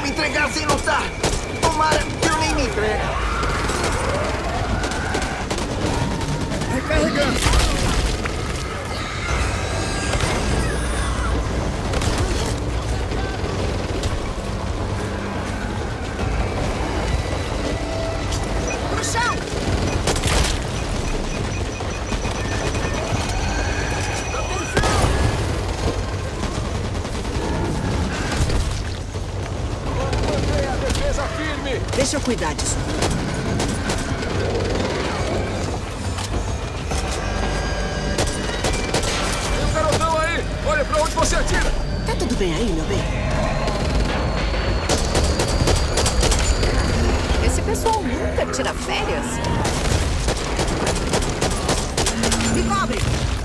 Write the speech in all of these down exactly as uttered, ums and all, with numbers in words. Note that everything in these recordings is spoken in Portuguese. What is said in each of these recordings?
me entregar sem lutar. Tomara que eu nem me entregue. Recarregando. Deixa eu cuidar disso. Tem um garotão aí! Olha pra onde você atira! Tá tudo bem aí, meu bem? Esse pessoal nunca tira férias. Me cobre!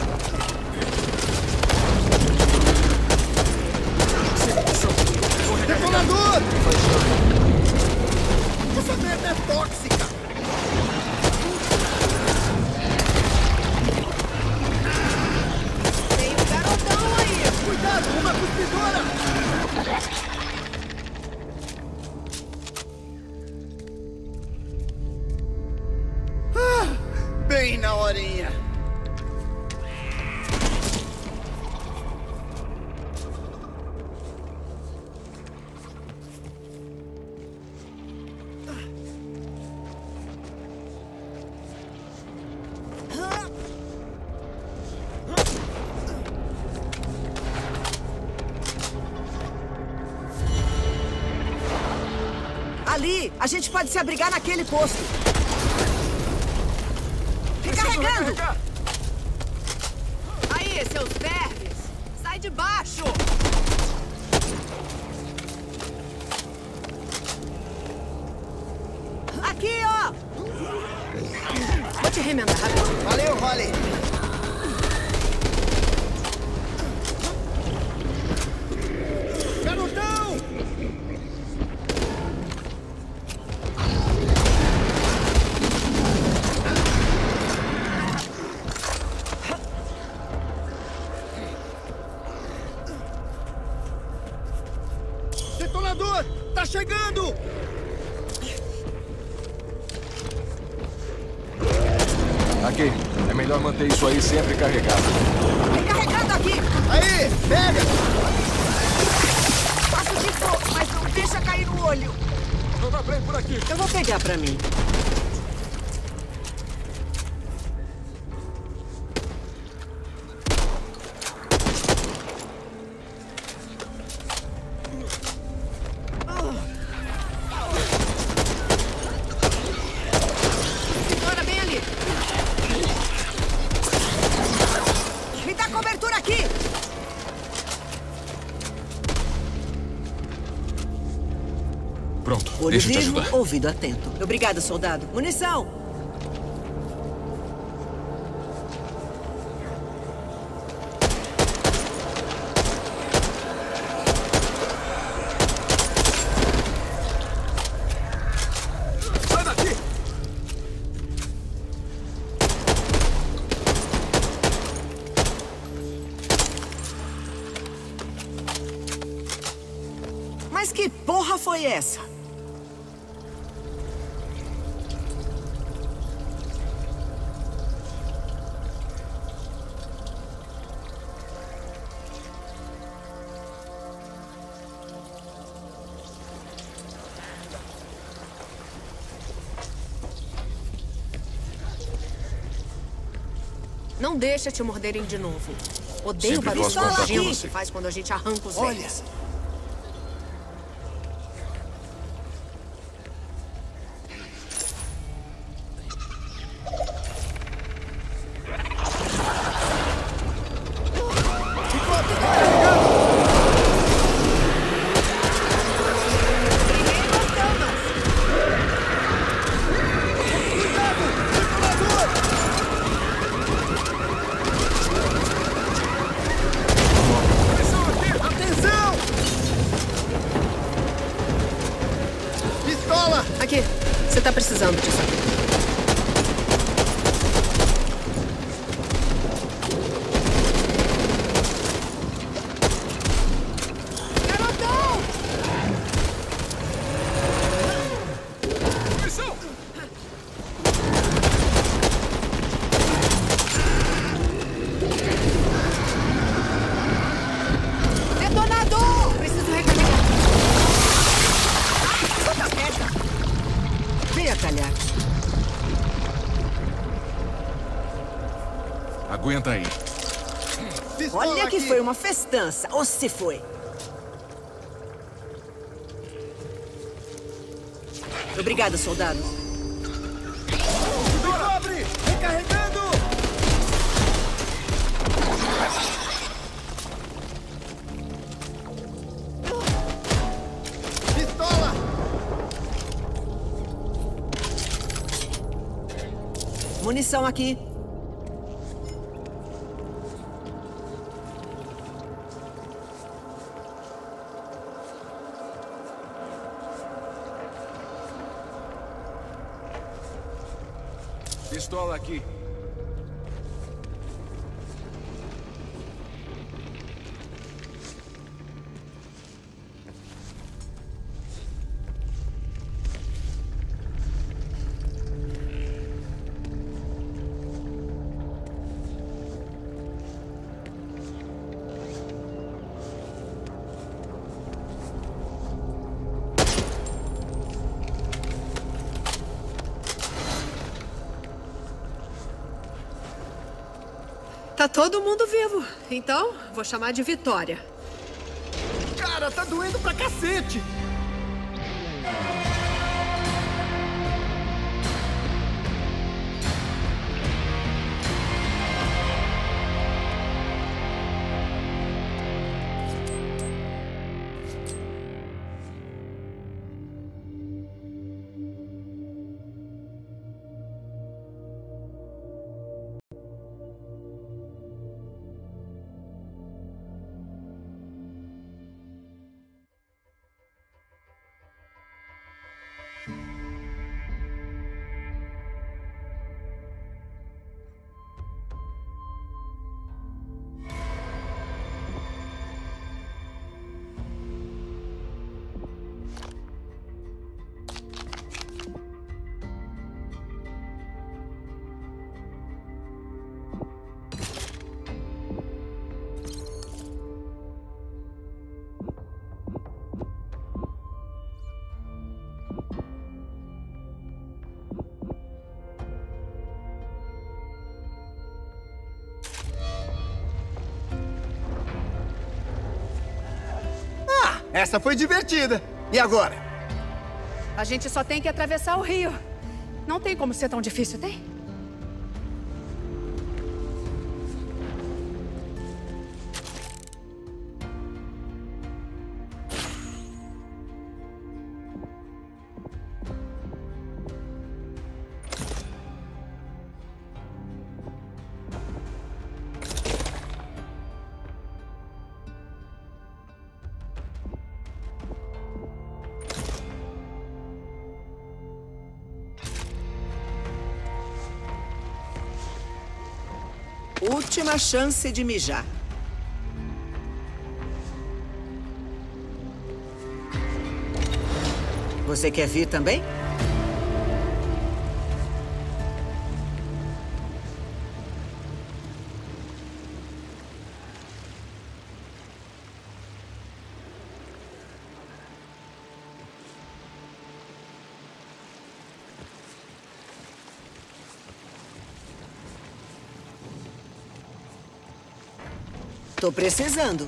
Detonador! Essa merda é tóxica! Tem um garotão aí! Cuidado, uma cuspidora! Ah, bem na horinha! Ali, a gente pode se abrigar naquele posto. Recarregando! Aí, seus vermes! Sai de baixo! Aqui, ó! Vou te remendar rapidinho. Valeu, Holly! Garotão! Detonador! Tá chegando! Aqui, é melhor manter isso aí sempre carregado. Recarregando aqui! Aí, pega! Faço o que for, mas não deixa cair no olho. Não dá pra ir por aqui. Eu vou pegar pra mim. Segura bem ali. Me dá cobertura aqui! Pronto, Olho deixa eu te vivo, ajudar. ouvido atento. Obrigada, soldado. Munição! Sai daqui! Mas que porra foi essa? Não deixa te morderem de novo. Odeio o Sempre barulho posso contar com nojento você. que faz quando a gente arranca os Olha! dentes. Aqui, você tá precisando disso aqui. tá aí. Pistola Olha que aqui. foi uma festança. Ou se foi. Obrigada, soldado. Me cobre! Recarregando! Pistola! Munição aqui. Pistola aqui. Tá todo mundo vivo. Então, vou chamar de vitória. Cara, tá doendo pra cacete! Essa foi divertida. E agora? A gente só tem que atravessar o rio. Não tem como ser tão difícil, tem? Última chance de mijar. Você quer vir também? Tô precisando.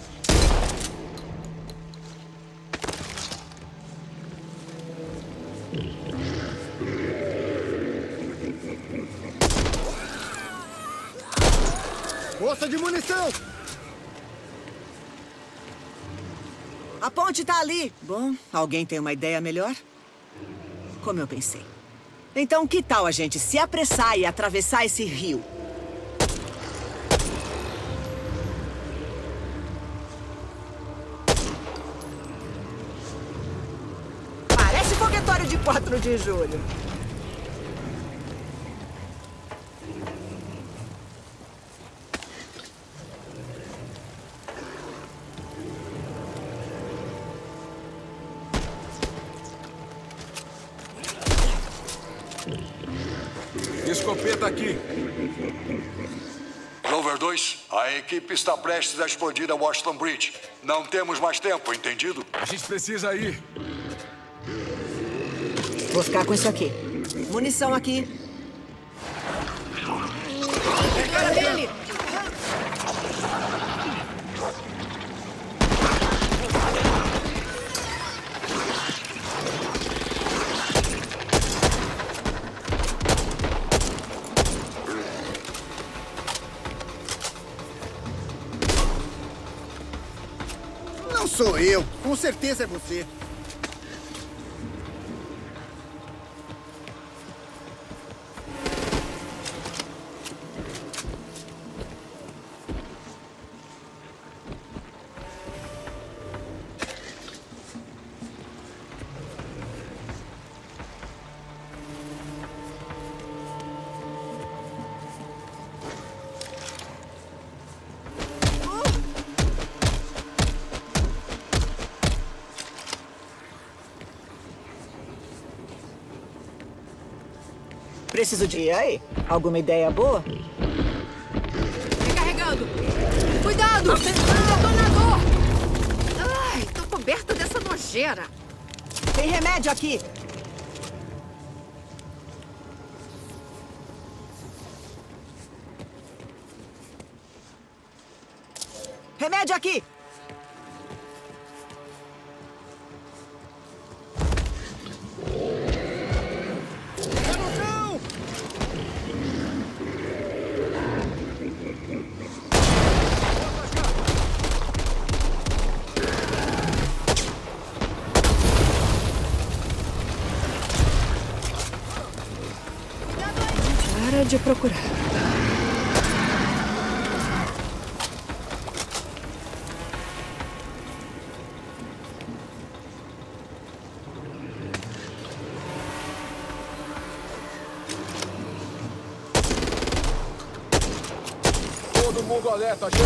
Bolsa de munição! A ponte tá ali. Bom, alguém tem uma ideia melhor? Como eu pensei. Então, que tal a gente se apressar e atravessar esse rio? Parece foguetório de quatro de julho. Escopeta aqui. Clover dois, a equipe está prestes a explodir a Washington Bridge. Não temos mais tempo, entendido? A gente precisa ir. Vou ficar com isso aqui. Munição aqui. Cara dele! Não sou eu. Com certeza é você. Preciso de... E aí? Alguma ideia boa? Recarregando. Cuidado! Detonador! Ai, tô coberto dessa nojeira. Tem remédio aqui. Remédio aqui. Para de procurar. Todo mundo alerta, gente!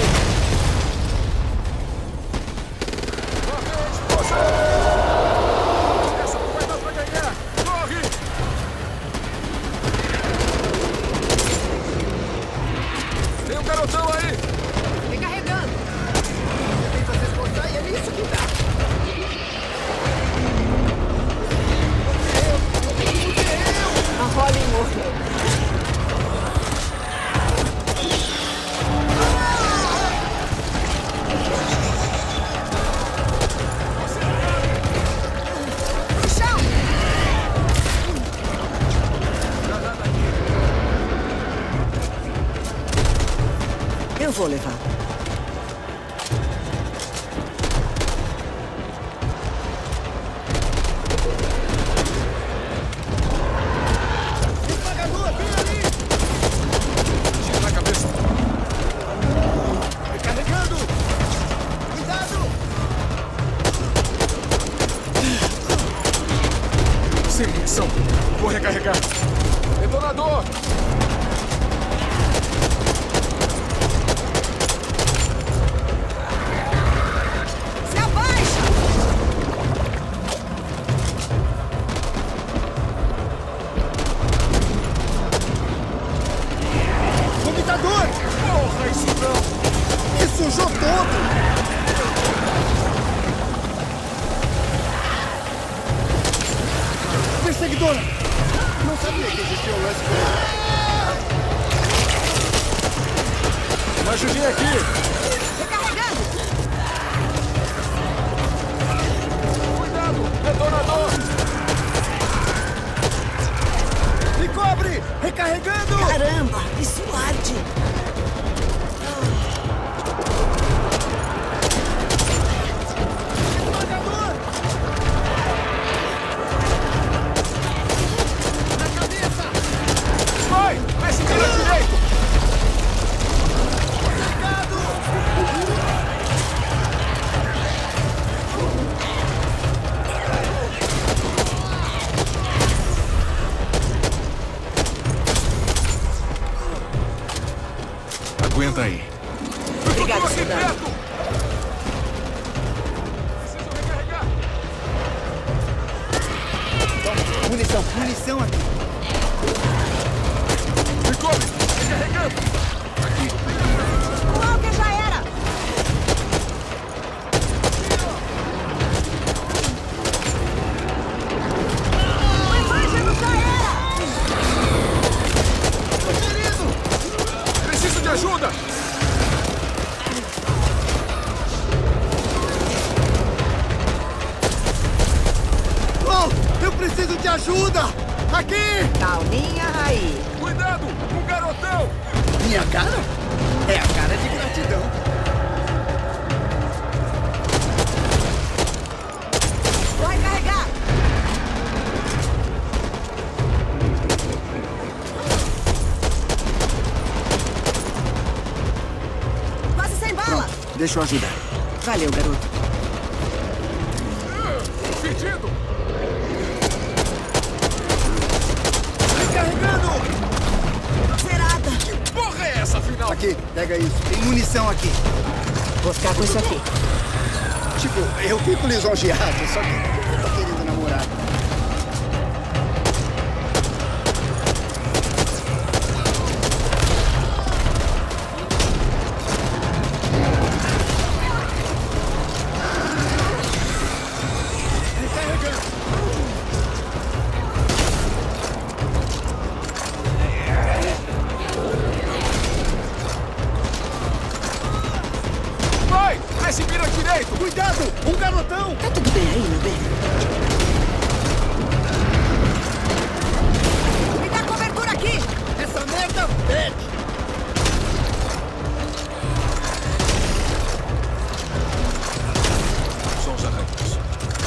Lá vem a explosão! Essa não vai dar pra ganhar! Corre! Tem um garotão aí! Recarregando. Tem que fazer explodir e é isso que dá. A Holly morreu. Eu vou levar. Esmagador, vem ali! Tira na cabeça! Recarregando! Cuidado! Sem munição! Vou recarregar! Detonador! Se abaixa! Vomitador! Porra, isso não! Me sujou todo! Perseguidora! Não sabia que existia um lance com Uma ajudinha aqui! Recarregando! Cuidado! Detonador! Me cobre! Recarregando! Caramba, isso arde! Esmagador! Na cabeça! Vai! Vai se virar direito! Ligado! Aguenta aí. Obrigada, Tô aqui soldado. perto! Preciso recarregar! Munição, munição aqui. Me cobre! Recarregando! Aqui! O Walker já era! O Evangelo já era! Ferido! Preciso de ajuda! Oh, eu preciso de ajuda! Aqui! Calminha aí. Cuidado! Um garotão! Minha cara? É a cara de gratidão. Deixa eu ajudar. Valeu, garoto. Pedido! Carregando! Zerada! Que porra é essa, afinal? Aqui, pega isso. Tem munição aqui. Vou ficar com isso aqui. Tipo, eu fico lisonjeado, só que eu tô querendo namorar. Vai! Desce e mira direito! Cuidado! Um garotão! Tá tudo bem aí, meu bem? Me dá cobertura aqui! Essa merda pede! São os arranques.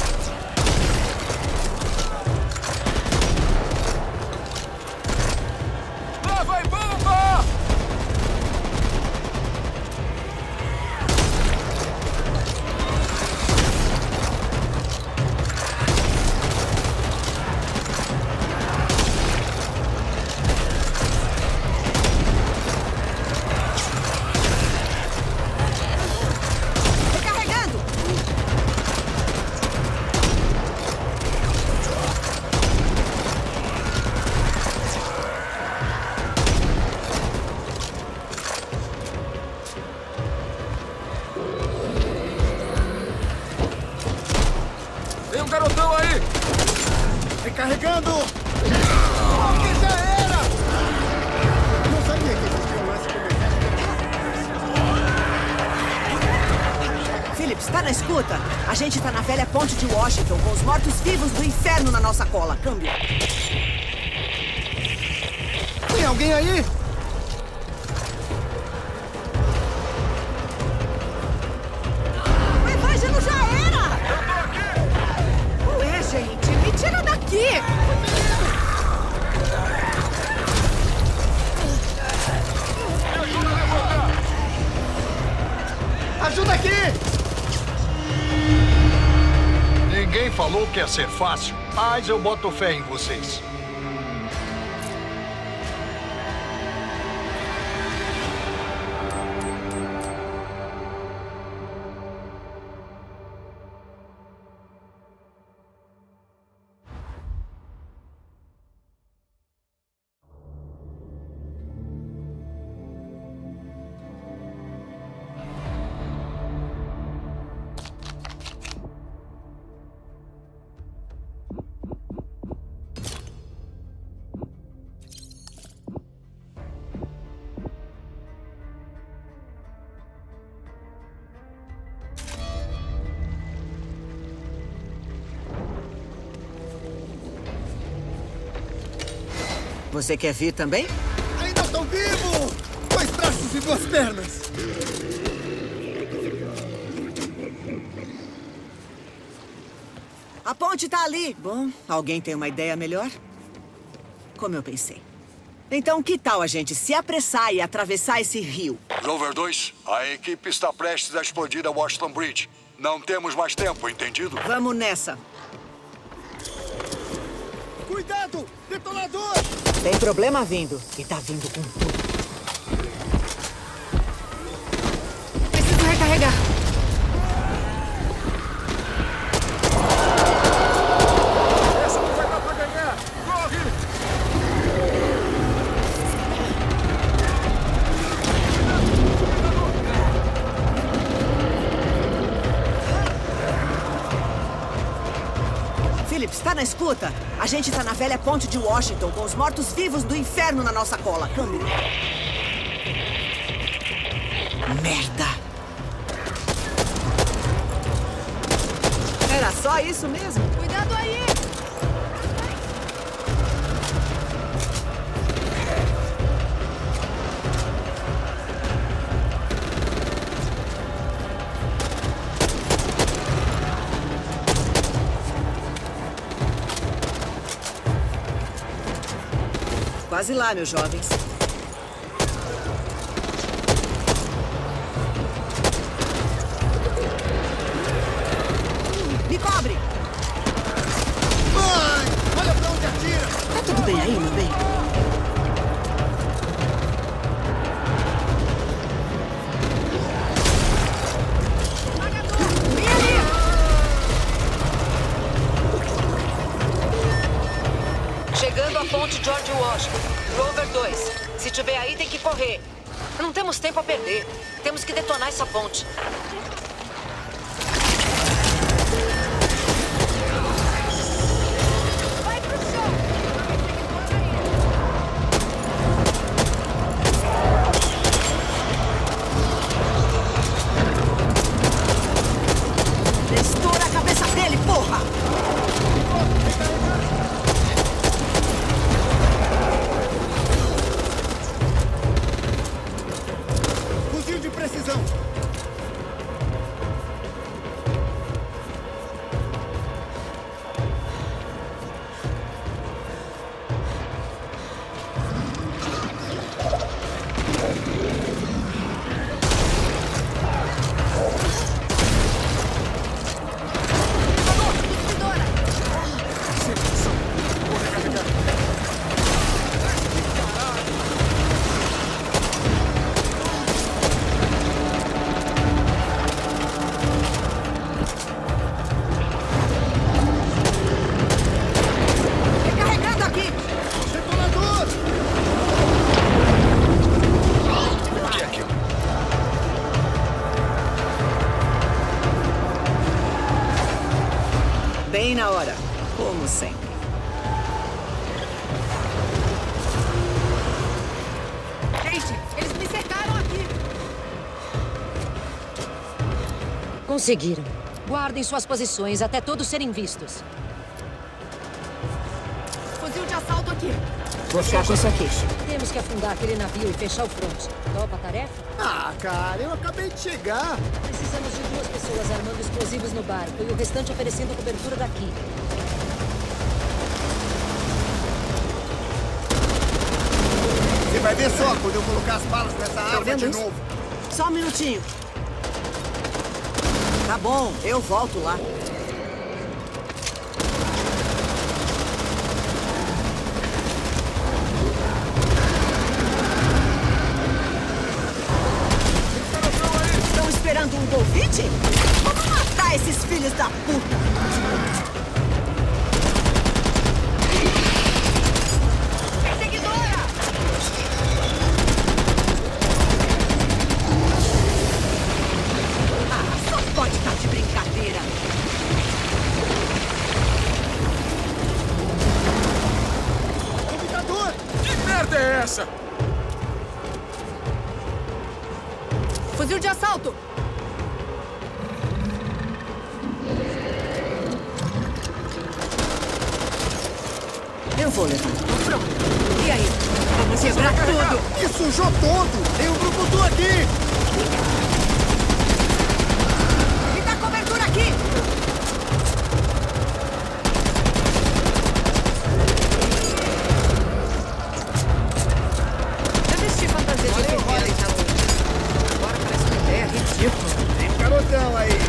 Lá vai bomba! Recarregando! Tem um garotão aí! Recarregando! Que já era! Não sabia que existia um lance comercial. Phillips, tá na escuta? A gente tá na velha ponte de Washington com os mortos-vivos do inferno na nossa cola. Câmbio. Tem alguém aí? Mas vai, já não já era! Ué, gente, me tira daqui! Ajuda aqui! Ninguém falou que ia ser fácil, mas eu boto fé em vocês. Você quer vir também? Ainda estou vivo! Dois braços e duas pernas! A ponte tá ali. Bom, alguém tem uma ideia melhor? Como eu pensei. Então, que tal a gente se apressar e atravessar esse rio? Rover dois, a equipe está prestes a explodir a Washington Bridge. Não temos mais tempo, entendido? Vamos nessa. Cuidado! Detonador! Tem problema vindo. E tá vindo com tudo. Preciso recarregar. Essa não vai dar pra ganhar! Corre! Phillips, tá na escuta? A gente tá na velha ponte de Washington com os mortos-vivos do inferno na nossa cola. Câmbio. Merda! Era só isso mesmo? Cuidado aí! Quase lá, meus jovens. Me cobre! Mãe! Olha pra onde atira! Tá tudo bem aí, meu bem? Vem ali! Chegando à ponte George Washington. Rover dois. Se tiver aí, tem que correr. Não temos tempo a perder. Temos que detonar essa ponte. Vai pro chão! Estoura a cabeça dele, porra! Fuzil de precisão! Recarregando aqui! Detonador! O que é aquilo? Bem na hora, como sempre. Gente, eles me cercaram aqui. Conseguiram. Guardem suas posições até todos serem vistos. Fuzil de assalto aqui. Vou ficar com isso aqui. Temos que afundar aquele navio e fechar o fronte. Topa a tarefa? Ah, cara, eu acabei de chegar. Precisamos de duas pessoas armando explosivos no barco e o restante oferecendo cobertura daqui. Você vai ver só quando eu colocar as balas nessa Tá arma vendo de isso? novo. Só um minutinho. Tá bom, eu volto lá. Estão esperando um convite? Vamos matar esses filhos da puta! Perseguidora! Ah, só pode estar de brincadeira. Computador! Que merda é essa? Fuzil de assalto! Eu vou levantar. Pronto. E aí? Vamos quebrar tudo. Ih, sujou todo! Tem um brucutu aqui! Me dá cobertura aqui! Eu vesti fantasia de Valeu, enfermeira Holly. já hoje. Agora parece uma ideia ridícula. Tem um garotão aí.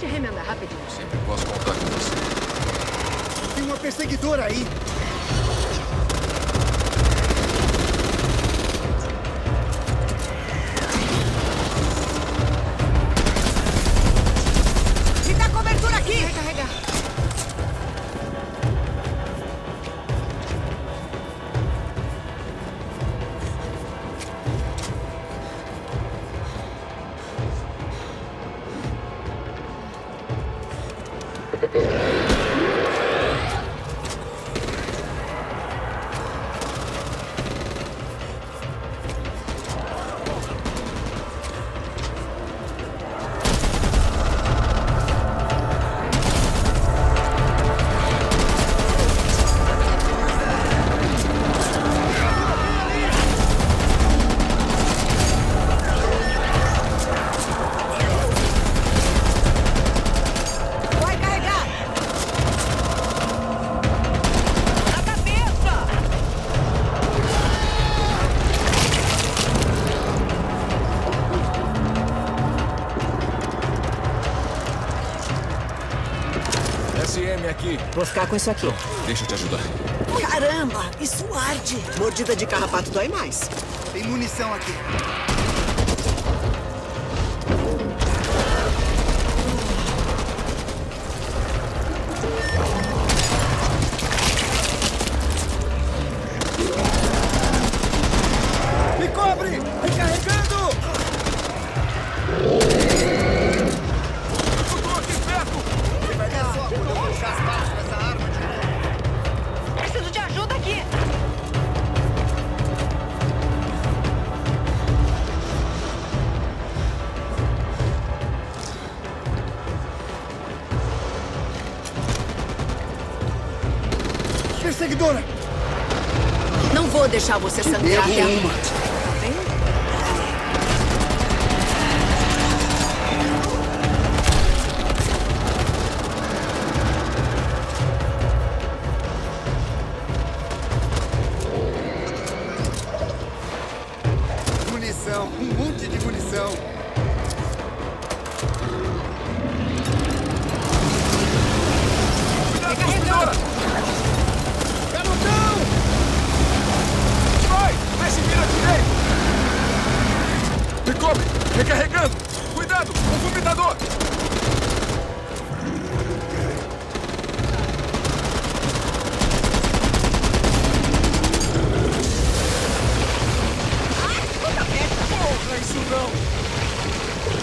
te remendar rapidinho. Sempre posso contar com você. Tem uma perseguidora aí. Me dá cobertura aqui! Recarregar. Vai carregar! Na cabeça! S M aqui. Vou ficar com isso aqui. Deixa eu te ajudar. Caramba, isso arde! Mordida de carrapato dói mais. Tem munição aqui. Me cobre! Recarregando! Eu tô aqui perto! Você vai ver só quando eu puxar as balas dessa arma de novo. Preciso de ajuda aqui. Perseguidora! Não vou deixar você sangrar até a Erro uma. morte. Tá bem? Munição, um monte de munição. Recarregando! Garotão! Vai! Vê se vira direito! Me cobre! Recarregando! Cuidado! Um fulminador! Porra, isso não!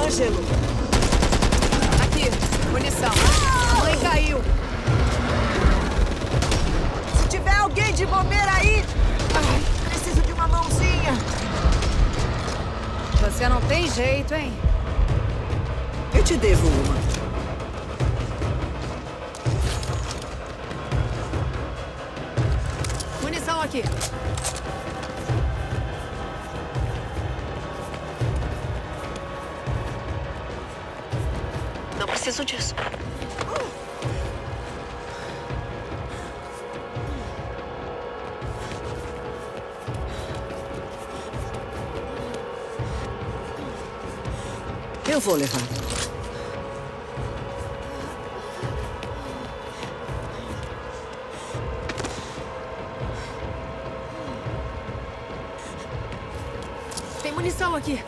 Ângelo! Aqui, munição. A mãe caiu. Se tiver alguém de bobeira aí, ai, preciso de uma mãozinha. Você não tem jeito, hein? Eu te devo uma. Munição aqui. Não preciso disso. Eu vou levar. Tem munição aqui.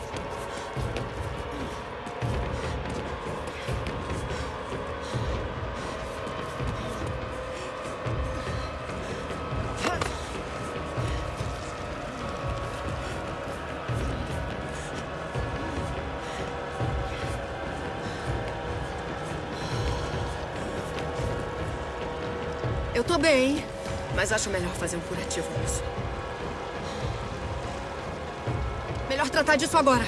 Eu tô bem, mas acho melhor fazer um curativo nisso. Melhor tratar disso agora.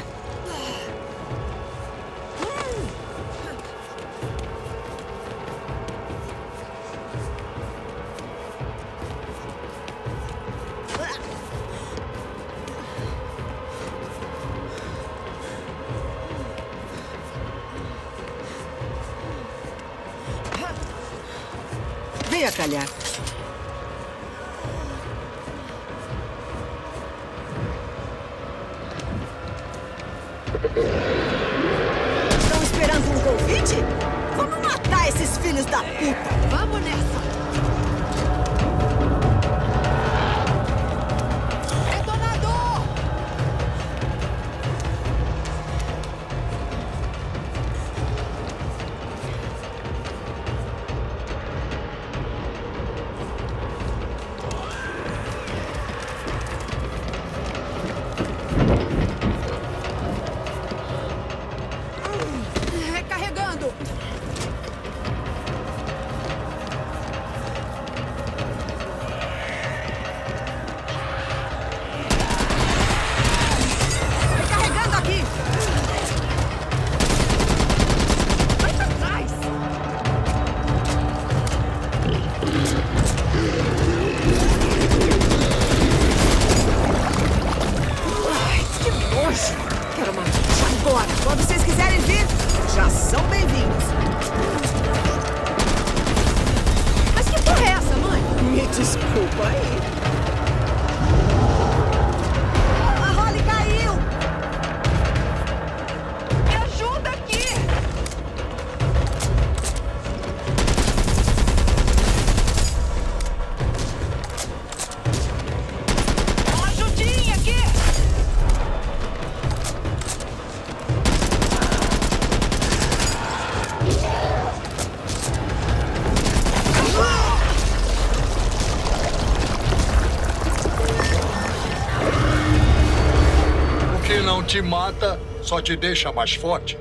Venha calhar. Estão esperando um convite? Vamos matar esses filhos da puta! Vamos nessa! Detonador! Recarregando! Recarregando aqui! Vai pra trás! Ai, que nojo! Quero uma agora! Quando vocês quiserem vir, já são bem-vindos. Mas que porra é essa, mãe? Me desculpa aí. A Holly caiu! Me ajuda aqui! Uma ajudinha aqui! O que não te mata só te deixa mais forte.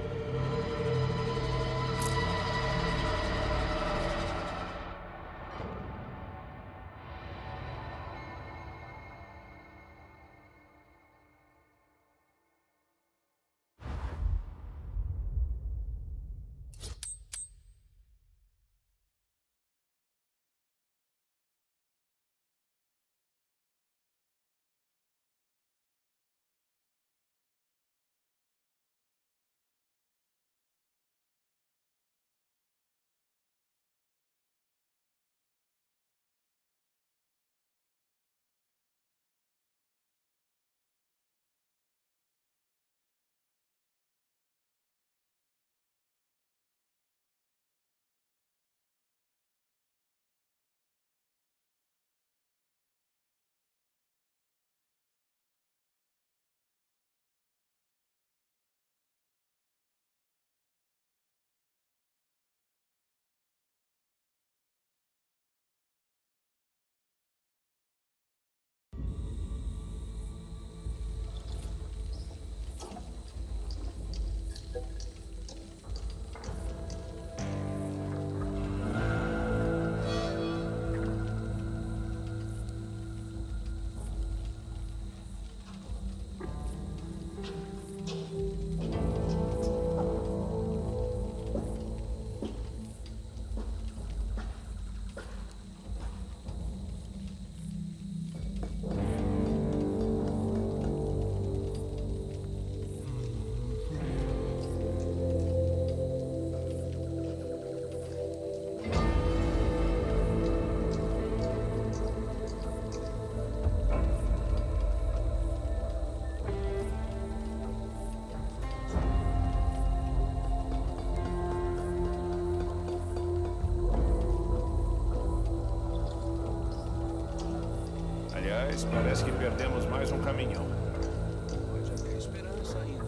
Mas parece que perdemos mais um caminhão. Pode haver esperança ainda.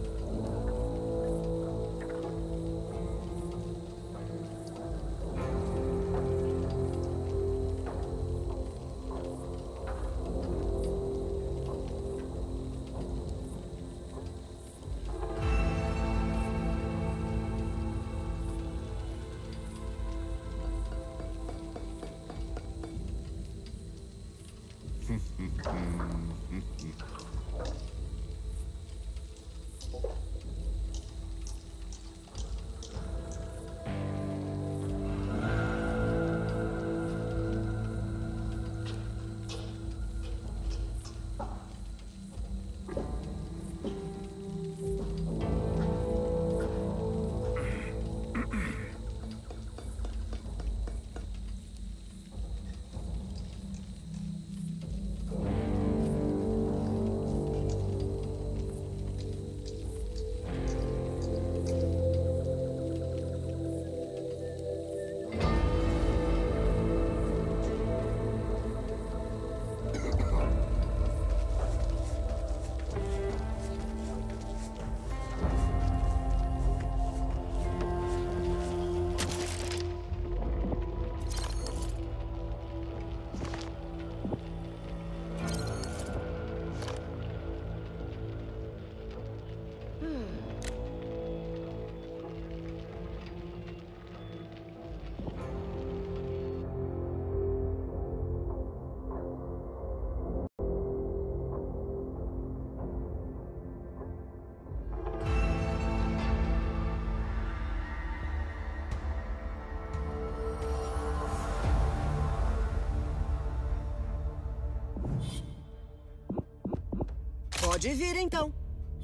Pode vir, então.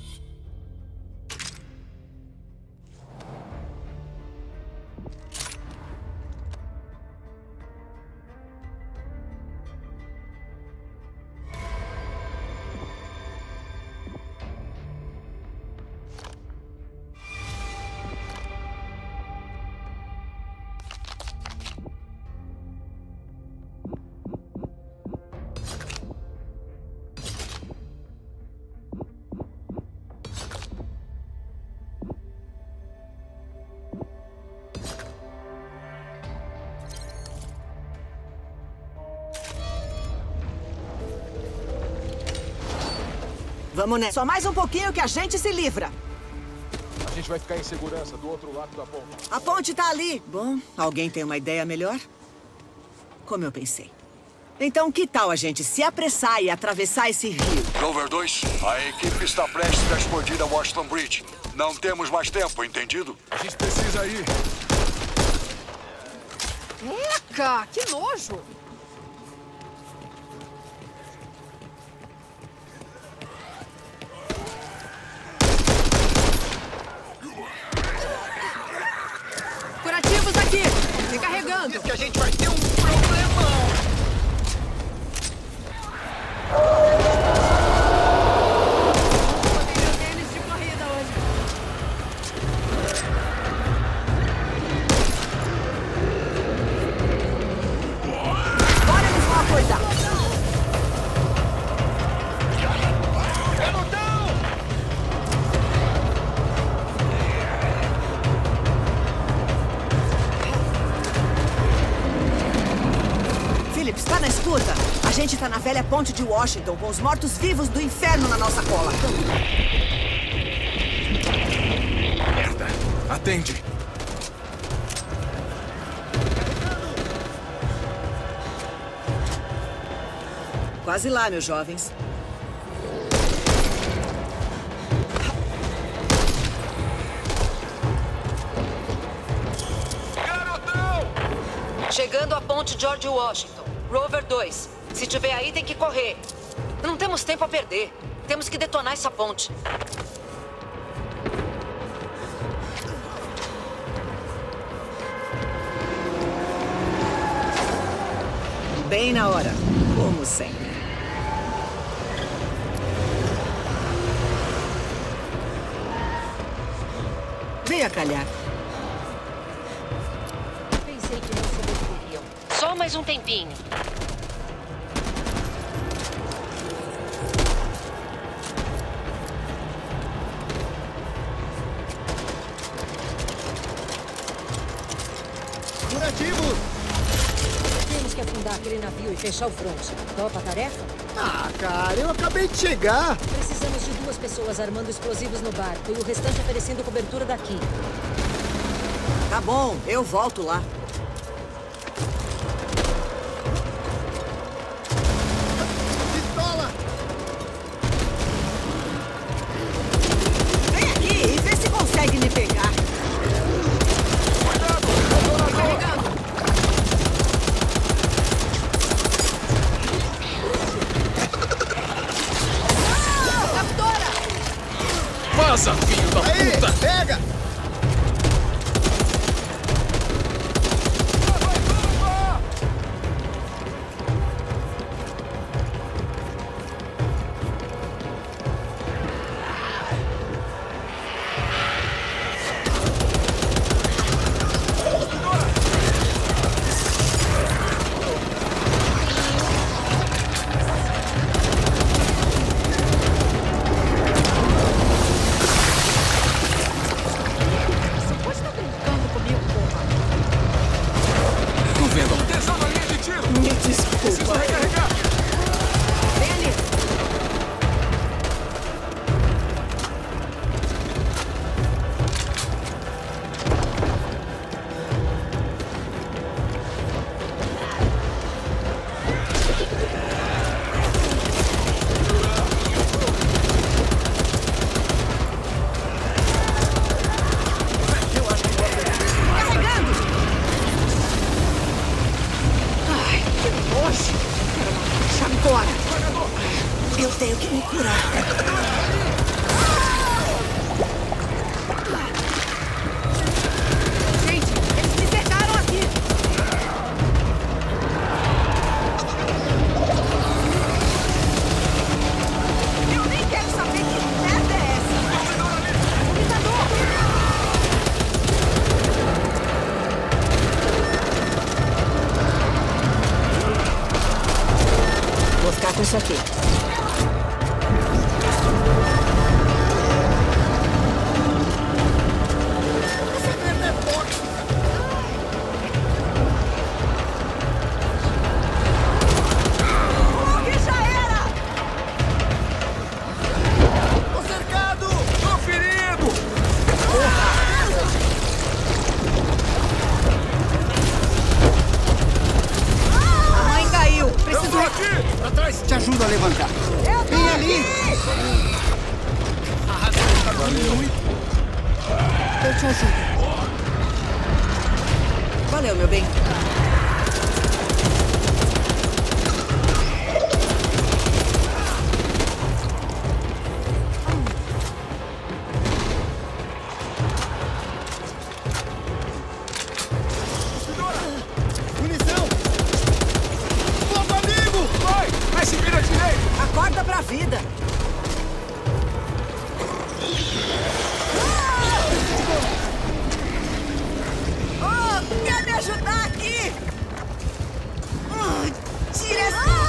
Vamos, né? Só mais um pouquinho que a gente se livra. A gente vai ficar em segurança do outro lado da ponte. A ponte tá ali. Bom, alguém tem uma ideia melhor? Como eu pensei. Então, que tal a gente se apressar e atravessar esse rio? Rover dois, a equipe está prestes a explodir a Washington Bridge. Não temos mais tempo, entendido? A gente precisa ir. Eca, que nojo! Curativos aqui! Recarregando! Diz que a gente vai ter um problemão! Tênis de corrida hoje. Agora eles vão acordar. Phillips, tá na escuta? A gente tá na velha ponte de Washington, com os mortos-vivos do inferno na nossa cola. Merda! Atende! Quase lá, meus jovens. Chegando à ponte George Washington. Rover dois. Se tiver aí, tem que correr. Não temos tempo a perder. Temos que detonar essa ponte. Bem na hora, como sempre. Venha calhar. Pensei que não se deveriam. Só mais um tempinho. que afundar aquele navio e fechar o fronte. Topa a tarefa? Ah, cara, eu acabei de chegar. Precisamos de duas pessoas armando explosivos no barco e o restante oferecendo cobertura daqui. Tá bom, eu volto lá. Pistola! Vem aqui e vê se consegue me pegar. Cuidado! Carregando! Ah, captura! Vaza, filho da Aí, puta! pega! Atenção na linha de tiro! Me Preciso desculpa. recarregar! Vem ali. Carregando! Ai, que nojo! Quero uma marcha agora! Eu tenho que me curar. Gente, eles me cercaram aqui! Eu nem quero saber que merda é essa! Vomitador! Vou ficar com isso aqui. Corre, já era! Tô cercado! Tô ferido! A mãe caiu! Eu Preciso... tô aqui! Pra trás, te ajudo a levantar. Vem ali! Eu te ajudo. Valeu, meu bem. Munição! Fogo amigo! Vai! Vai se vira direito! Acorda pra vida. Oh, quer me ajudar aqui? Ah, tira essa...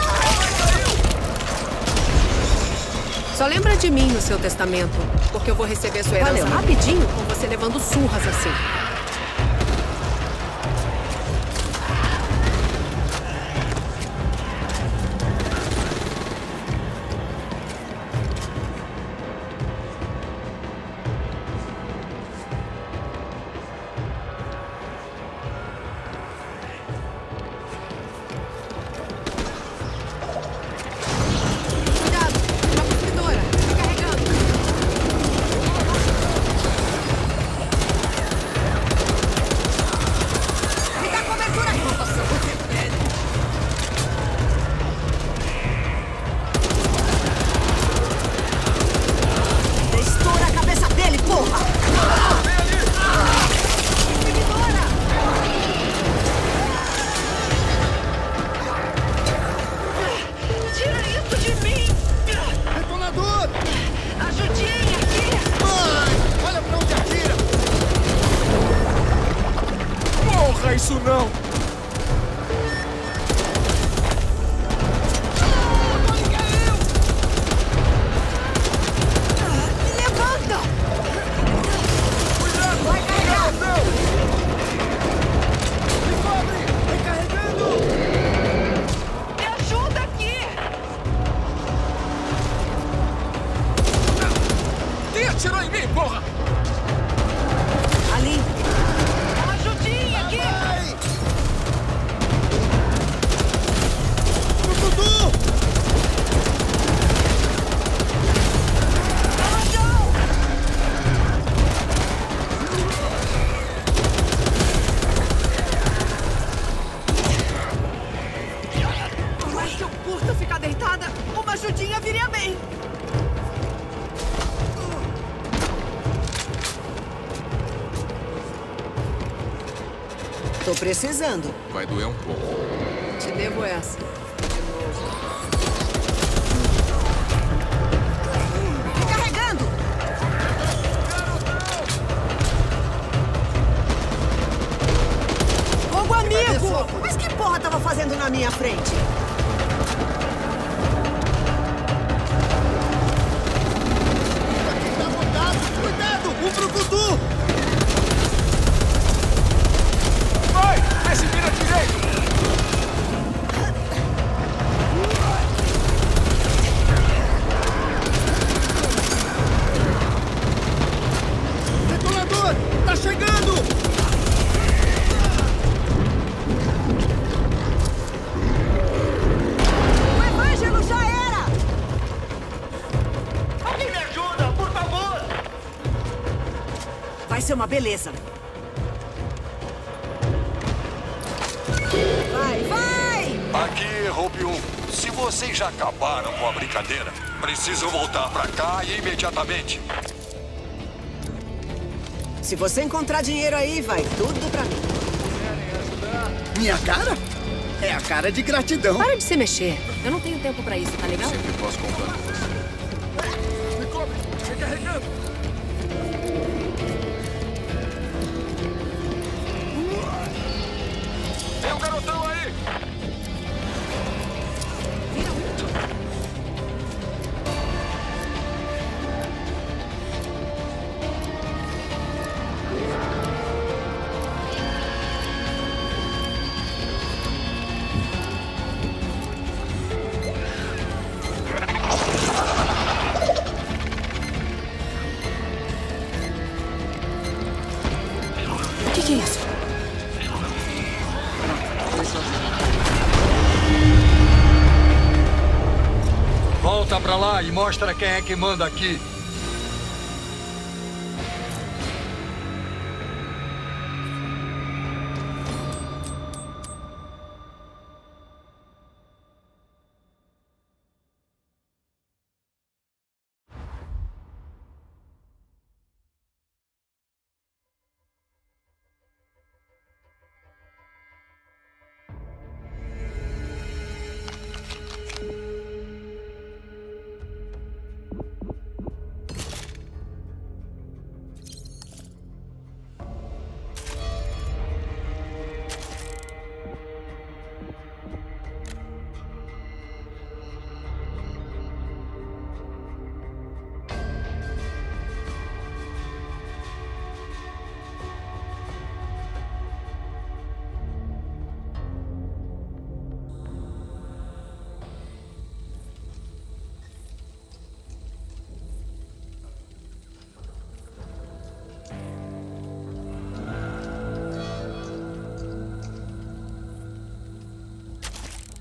Só lembra de mim no seu testamento, porque eu vou receber sua herança Valeu. rapidinho com você levando surras assim. Cuidado, uma cuspidora, recarregando. Me dá cobertura aqui. Nossa, você pede. Estoura a cabeça dele, porra! Inibidora! Tira isso de mim! Detonador! Ajudinha aqui! Mãe! Olha pra onde atira! Porra, isso não! Levanta! Cuidado! Vai carregar! Não, não! Me cobre! Recarregando! Tô precisando. Vai doer um pouco. Te devo essa. Carregando! Fogo amigo! Mas que porra tava fazendo na minha frente? Aqui tá montado! Cuidado! Um brucutu! Vai! Vê se vira direito! Detonador! Tá chegando! O Evangelo já era! Alguém me ajuda, por favor! Vai ser uma beleza. Vai, vai! Aqui, Hope um. Se vocês já acabaram com a brincadeira, precisam voltar pra cá e imediatamente. Se você encontrar dinheiro aí, vai tudo pra mim. Minha cara? É a cara de gratidão. Para de se mexer. Eu não tenho tempo pra isso, tá legal? Sempre posso contar com você. Me cobre! Recarregando! Tem um garotão aí! O que, que é isso? Volta pra lá e mostra quem é que manda aqui.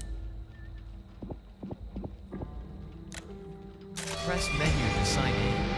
Press menu to sign in.